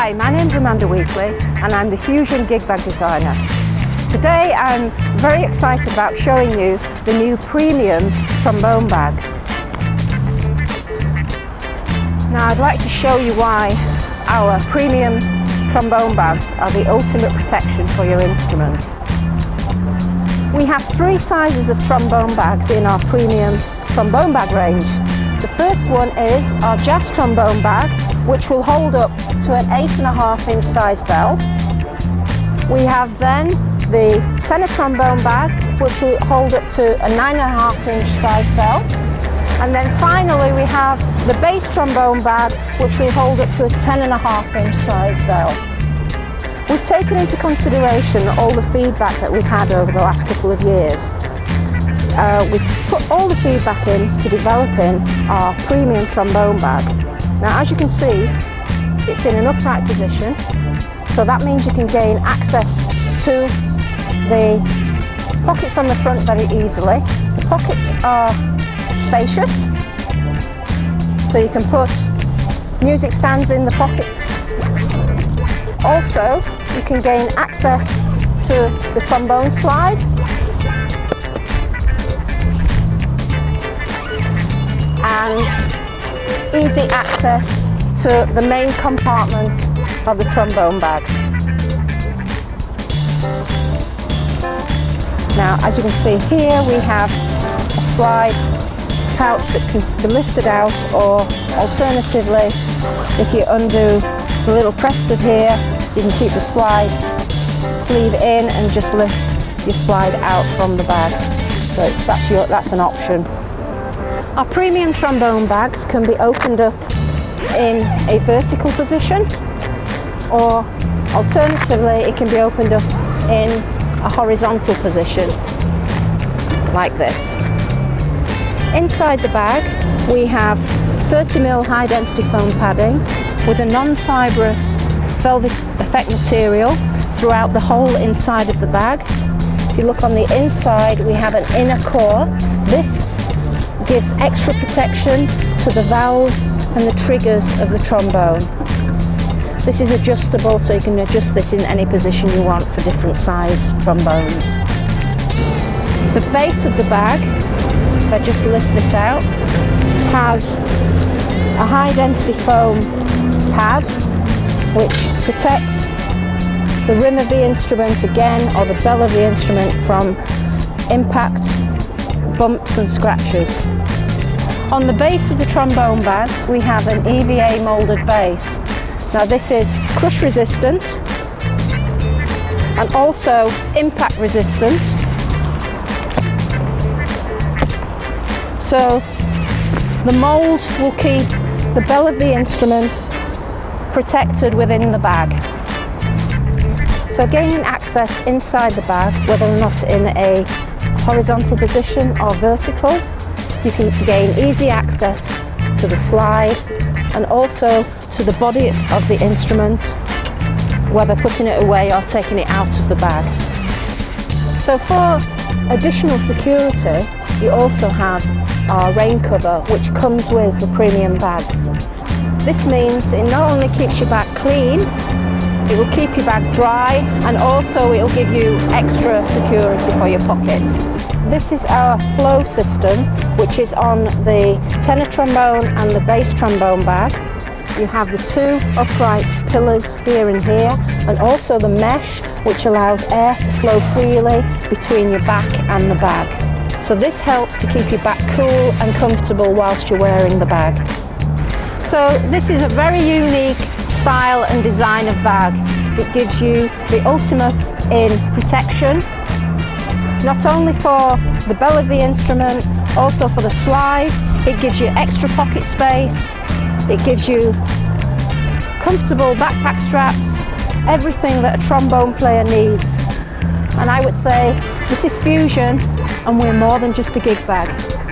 Hi, my name's Amanda Weekly and I'm the Fusion gig bag designer. Today I'm very excited about showing you the new premium trombone bags. Now I'd like to show you why our premium trombone bags are the ultimate protection for your instrument. We have 3 sizes of trombone bags in our premium trombone bag range. The first one is our jazz trombone bag, which will hold up to an 8.5-inch size bell. We have then the tenor trombone bag, which will hold up to a 9.5-inch size bell. And then finally we have the bass trombone bag, which will hold up to a 10.5-inch size bell. We've taken into consideration all the feedback that we've had over the last couple of years. We've put all the feedback in to developing our premium trombone bag. Now, as you can see, it's in an upright position, so that means you can gain access to the pockets on the front very easily. The pockets are spacious, so you can put music stands in the pockets. Also, you can gain access to the trombone slide, and easy access to the main compartment of the trombone bag. Now, as you can see here, we have a slide pouch that can be lifted out, or alternatively, if you undo the little press stud here, you can keep the slide sleeve in and just lift your slide out from the bag. So that's an option. Our premium trombone bags can be opened up in a vertical position, or alternatively it can be opened up in a horizontal position like this. Inside the bag we have 30mm high density foam padding with a non-fibrous velvet effect material throughout the whole inside of the bag. If you look on the inside, we have an inner core. This gives extra protection to the valves and the triggers of the trombone. This is adjustable, so you can adjust this in any position you want for different size trombones. The base of the bag, if I just lift this out, has a high density foam pad which protects the rim of the instrument again, or the bell of the instrument, from impact, bumps and scratches. On the base of the trombone bags we have an EVA moulded base. Now this is crush resistant and also impact resistant, so the mould will keep the bell of the instrument protected within the bag. So gaining access inside the bag, whether or not in a horizontal position or vertical, you can gain easy access to the slide and also to the body of the instrument, whether putting it away or taking it out of the bag. So for additional security, you also have our rain cover, which comes with the premium bags. This means it not only keeps your bag clean, it will keep your bag dry, and also it will give you extra security for your pockets. This is our flow system, which is on the tenor trombone and the bass trombone bag. You have the 2 upright pillars here and here, and also the mesh, which allows air to flow freely between your back and the bag. So this helps to keep your back cool and comfortable whilst you're wearing the bag. So this is a very unique style and design of bag. It gives you the ultimate in protection, not only for the bell of the instrument, also for the slide. It gives you extra pocket space, it gives you comfortable backpack straps, everything that a trombone player needs. And I would say this is Fusion, and we're more than just a gig bag.